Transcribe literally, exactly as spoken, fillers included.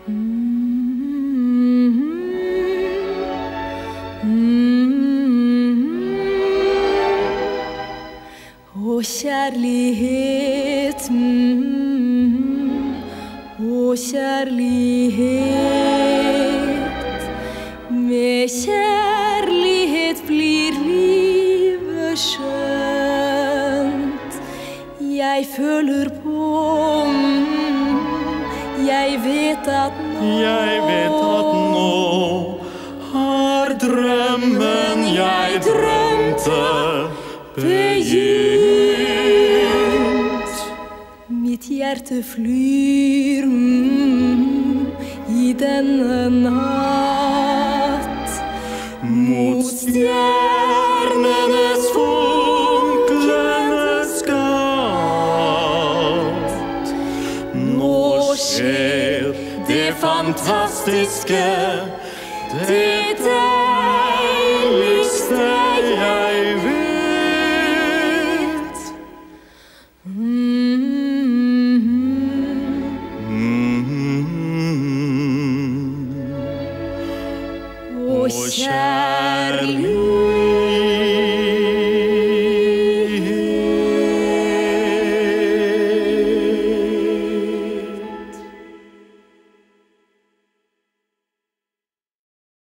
Å kjærlighet, mm, å kjærlighet. Med kjærlighet blir livet skjønt. Jeg føler på, mm, jeg vet at nå Jeg vet at nå har drømmen jeg drømte begynt. Mitt hjerte flyr mm, i denne natt Mot stjernenes funklende skatt. Nå skjer det fantastiske, det deiligste jeg vet. Å kjærlighet.